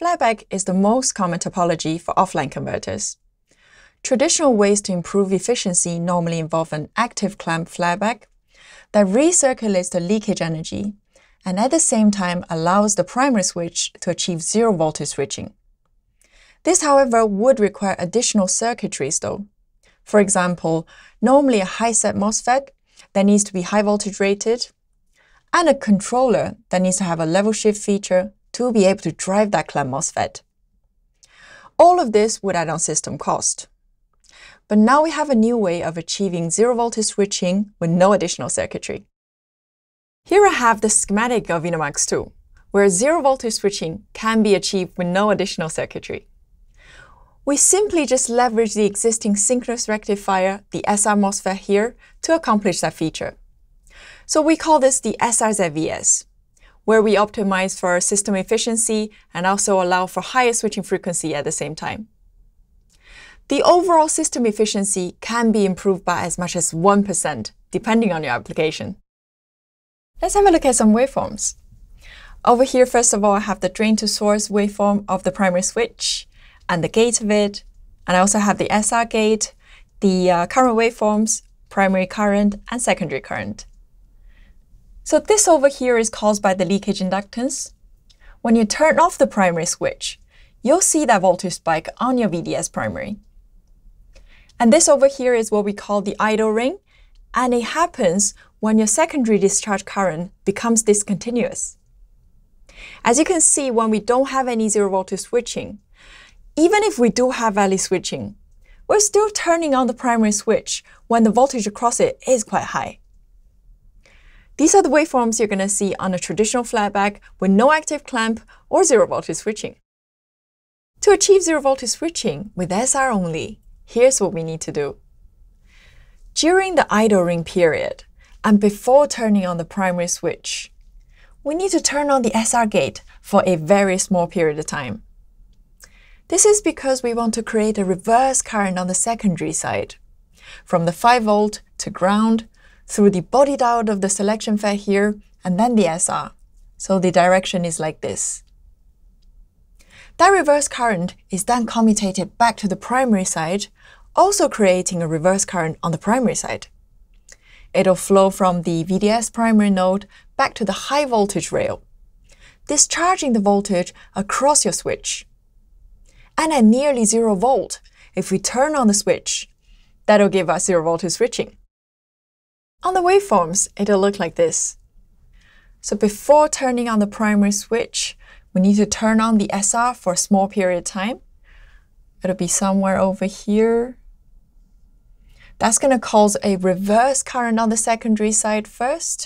Flyback is the most common topology for offline converters. Traditional ways to improve efficiency normally involve an active clamp flyback that recirculates the leakage energy and at the same time allows the primary switch to achieve zero voltage switching. This, however, would require additional circuitries though. For example, normally a high-set MOSFET that needs to be high voltage rated, and a controller that needs to have a level shift feature to be able to drive that clamp MOSFET. All of this would add on system cost. But now we have a new way of achieving zero voltage switching with no additional circuitry. Here I have the schematic of InnoMux-2, where zero voltage switching can be achieved with no additional circuitry. We simply just leverage the existing synchronous rectifier, the SR MOSFET here, to accomplish that feature. So we call this the SR-ZVS, where we optimize for system efficiency and also allow for higher switching frequency at the same time. The overall system efficiency can be improved by as much as 1%, depending on your application. Let's have a look at some waveforms. Over here, first of all, I have the drain to source waveform of the primary switch and the gate of it. And I also have the SR gate, the current waveforms, primary current, and secondary current. So this over here is caused by the leakage inductance. When you turn off the primary switch, you'll see that voltage spike on your VDS primary. And this over here is what we call the idle ring, and it happens when your secondary discharge current becomes discontinuous. As you can see, when we don't have any zero voltage switching, even if we do have valley switching, we're still turning on the primary switch when the voltage across it is quite high. These are the waveforms you're going to see on a traditional flyback with no active clamp or zero voltage switching. To achieve zero voltage switching with SR only, here's what we need to do. During the idle ring period, and before turning on the primary switch, we need to turn on the SR gate for a very small period of time. This is because we want to create a reverse current on the secondary side, from the 5 volt to ground, through the body diode of the selection FET here, and then the SR. So the direction is like this. That reverse current is then commutated back to the primary side, also creating a reverse current on the primary side. It'll flow from the VDS primary node back to the high voltage rail, discharging the voltage across your switch. And at nearly 0 volt, if we turn on the switch, that'll give us zero voltage switching. On the waveforms, it'll look like this. So before turning on the primary switch, we need to turn on the SR for a small period of time. It'll be somewhere over here. That's going to cause a reverse current on the secondary side first,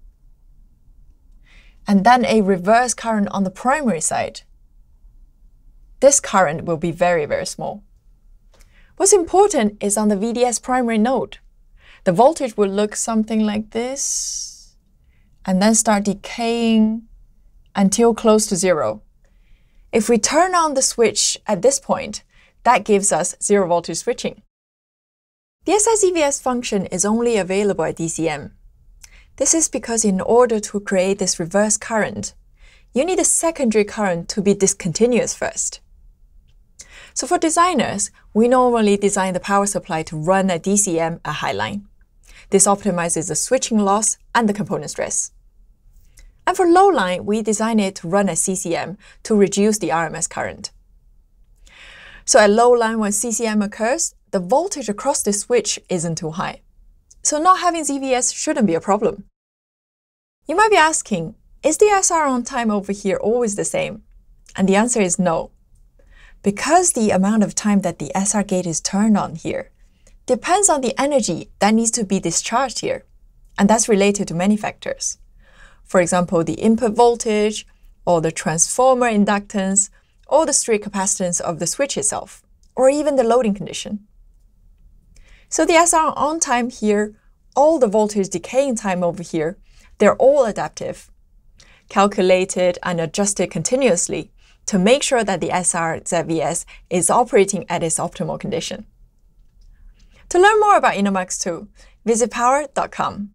and then a reverse current on the primary side. This current will be very, very small. What's important is on the VDS primary node. The voltage will look something like this, and then start decaying until close to 0. If we turn on the switch at this point, that gives us zero voltage switching. The SR-ZVS function is only available at DCM. This is because in order to create this reverse current, you need a secondary current to be discontinuous first. So for designers, we normally design the power supply to run at DCM at high line. This optimizes the switching loss and the component stress. And for low line, we design it to run at CCM to reduce the RMS current. So at low line, when CCM occurs, the voltage across the switch isn't too high. So not having ZVS shouldn't be a problem. You might be asking, is the SR on time over here always the same? And the answer is no. Because the amount of time that the SR gate is turned on here depends on the energy that needs to be discharged here. And that's related to many factors. For example, the input voltage, or the transformer inductance, or the straight capacitance of the switch itself, or even the loading condition. So the SR on time here, all the voltage decaying time over here, they're all adaptive, calculated and adjusted continuously to make sure that the SR-ZVS is operating at its optimal condition. To learn more about InnoMux-2, visit power.com.